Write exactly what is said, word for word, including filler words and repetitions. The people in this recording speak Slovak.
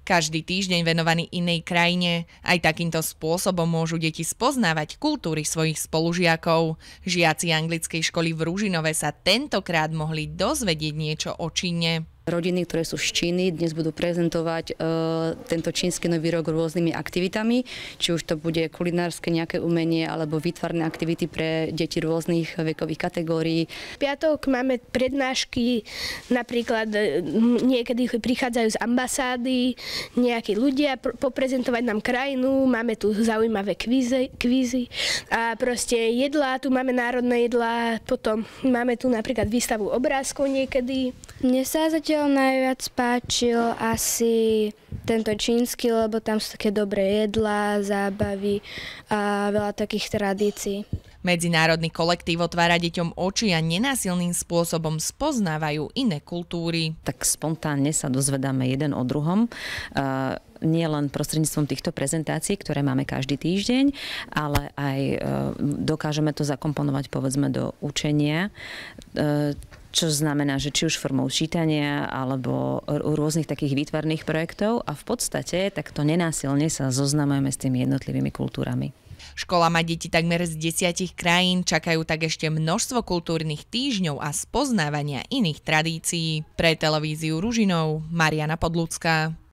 Každý týždeň venovaný inej krajine. Aj takýmto spôsobom môžu deti spoznávať kultúry svojich spolužiakov. Žiaci anglickej školy v Ružinove sa tentokrát mohli dozvedieť niečo o Číne. Rodiny, ktoré sú z Číny, dnes budú prezentovať e, tento čínsky nový rok rôznymi aktivitami, či už to bude kulinárske nejaké umenie alebo výtvarné aktivity pre deti rôznych vekových kategórií. V piatok máme prednášky, napríklad niekedy prichádzajú z ambasády nejakí ľudia poprezentovať nám krajinu, máme tu zaujímavé kvízy, kvízy a proste jedlá, tu máme národné jedlá, potom máme tu napríklad výstavu obrázkov niekedy. Mne sa zatiaľ najviac páčil asi tento čínsky, lebo tam sú také dobré jedlá, zábavy a veľa takých tradícií. Medzinárodný kolektív otvára deťom oči a nenásilným spôsobom spoznávajú iné kultúry. Tak spontánne sa dozvedáme jeden o druhom. Uh, nie len prostredníctvom týchto prezentácií, ktoré máme každý týždeň, ale aj uh, dokážeme to zakomponovať povedzme do učenia. Uh, čo znamená, že či už formou čítania alebo rôznych takých výtvarných projektov a v podstate takto nenásilne sa zoznamujeme s tými jednotlivými kultúrami. Škola má deti takmer z desiatich krajín, čakajú tak ešte množstvo kultúrnych týždňov a spoznávania iných tradícií. Pre televíziu Ružinov Mariana Podlucká.